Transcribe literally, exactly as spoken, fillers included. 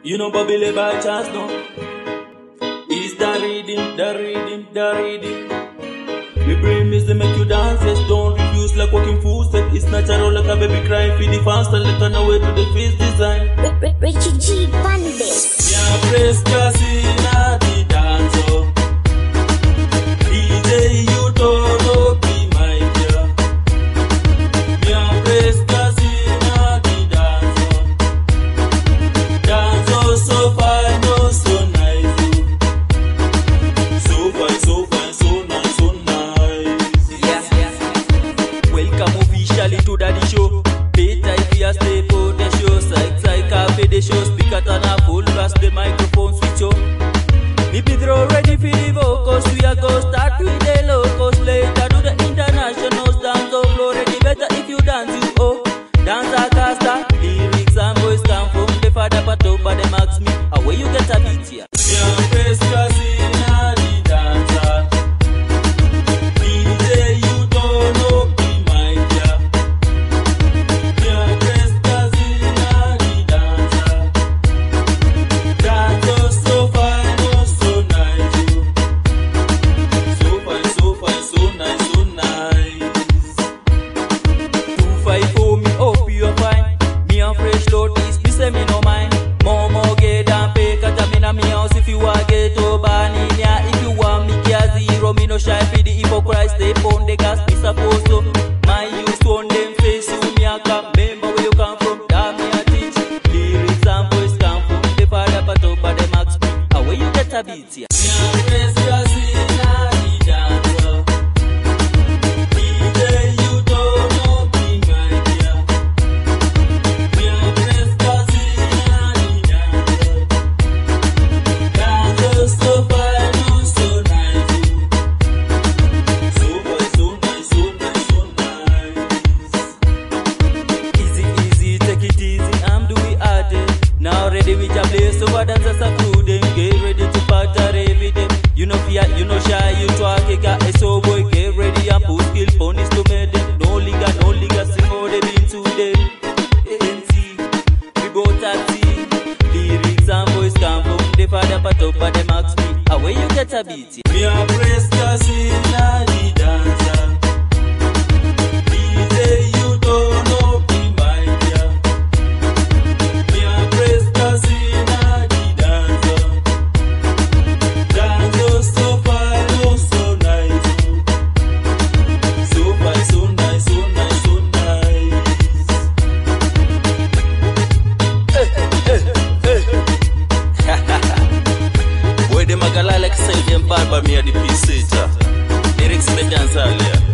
You know Bobby by chance, no? It's the rhythm, the rhythm, the rhythm. Me brain is to make you dance, yes, don't refuse like walking footsteps. It's natural like a baby crying for the fast and let on away to the face design. Richie G Bandit. Yeah, praise Casina, the dancer. D J, you don't know, be my dear. Yeah, praise Casina, the dancer. Dancer so fine, oh, so nice. So fine, so fine, so nice, so nice. Yeah, yeah. Welcome officially to the show. Better if you stay for the show. Psych, psych, cafe the show. Speaker turn up full blast, the microphone switch on. Me be throw ready for the vocals. We are go start with the locals. Later do the internationals. Dance on floor ready. Better if you dance you oh. Dance a casta. Lyrics and voice come from the father but over the max me. Away you get a beat here. Yeah, praise Casina, the dancer. D J, you don't know, be my dear. Yeah, praise Casina, the dancer. Dancer so fine, oh, so nice. So fine, so fine, so nice, so nice. Two five four me hope you are fine. Me and fresh load is me say me no mind. More more get and pay cause I'm in a me house if you want get over ya. If you want me care zero me no shy for the hypocrite stay on the gas me suppose so. My youth on them face you me a come. Remember where you come from damn me a teach. Lyrics and voice come from the father but over the max me. How where you get a beat here? Yeah, praise Casina, the dancer. D J, you don't know, be my dear. Yeah, praise Casina, the dancer. Dancer so fine, oh, so nice. So fine, so nice, so nice, so nice. Easy, easy, take it easy, I'm doing hard. Now ready with your place, over dancers are crew, them get ready to party every day. You know fear, you know shy, you talk, you got a so boy, get ready and put skill ponies to make them. No liga, no liga, sing how they been today. A N T, we both at tea. Lyrics and voice come from the father, but up at the max me. How where you get a beat? Me a praise Casina, the dancer. D J, you don't know, be my dear. Me a praise Casina, the dancer. Dancer so fine, oh, so nice. So fine, so nice, so nice, so nice. Boy, them a gala like say them bad, but me a the piece eater. Lyrics me dance earlier.